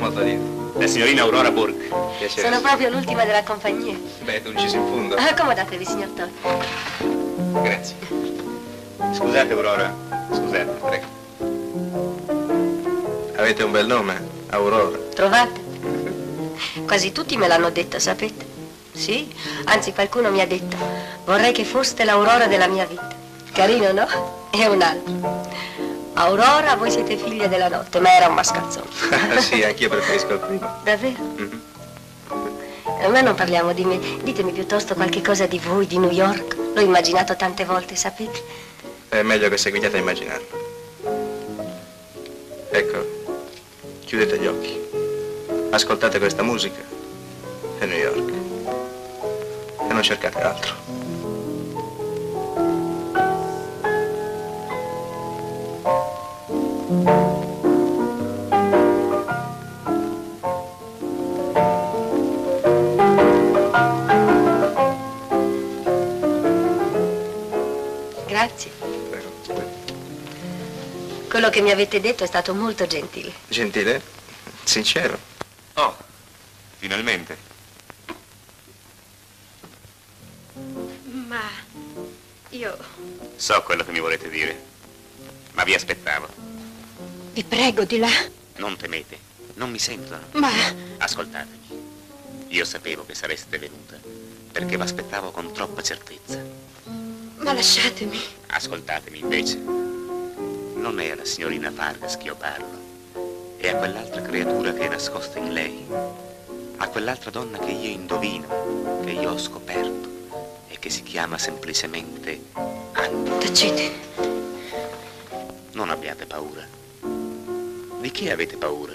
nota di... La signorina Aurora Burke. Piacere. Sono proprio l'ultima della compagnia. Beh, dulcis in fundo. Accomodatevi, signor Todd. Grazie. Scusate, Aurora. Scusate. Prego. Avete un bel nome, Aurora. Trovate? Quasi tutti me l'hanno detto, sapete? Sì, anzi qualcuno mi ha detto: vorrei che foste l'aurora della mia vita. Carino, no? E un altro: Aurora, voi siete figlia della notte, ma era un mascalzone. Sì, anch'io preferisco il primo. Davvero? Mm-hmm. Ma non parliamo di me, ditemi piuttosto qualche cosa di voi, di New York. L'ho immaginato tante volte, sapete? È meglio che seguiate a immaginarlo. Ecco, chiudete gli occhi. Ascoltate questa musica. È New York. E non cercate altro. Grazie. Prego. Quello che mi avete detto è stato molto gentile. Gentile? Sincero. Oh, finalmente. Ma io... So quello che mi volete dire, ma vi aspettavo. Vi prego, di là. Non temete, non mi sentono. Ma... Ascoltatemi. Io sapevo che sareste venuta, perché vi aspettavo con troppa certezza. Ma lasciatemi. Ascoltatemi invece. Non è alla signorina Vargas che io parlo. È a quell'altra creatura che è nascosta in lei. A quell'altra donna che io indovino, che io ho scoperto e che si chiama semplicemente Anna. Tacete. Non abbiate paura. Di che avete paura?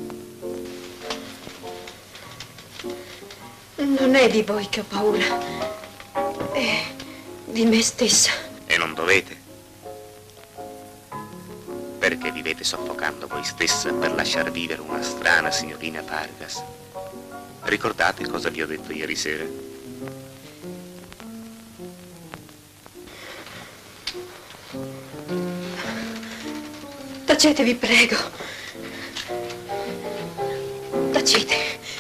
Non è di voi che ho paura. È di me stessa. E non dovete. Perché vivete soffocando voi stessa per lasciar vivere una strana signorina Vargas. Ricordate cosa vi ho detto ieri sera? Tacete, vi prego. Tacete.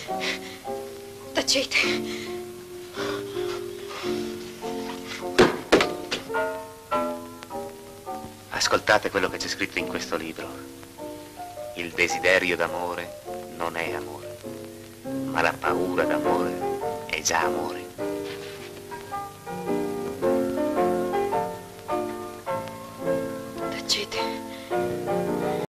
Tacete. Ascoltate quello che c'è scritto in questo libro. Il desiderio d'amore non è amore, ma la paura d'amore è già amore.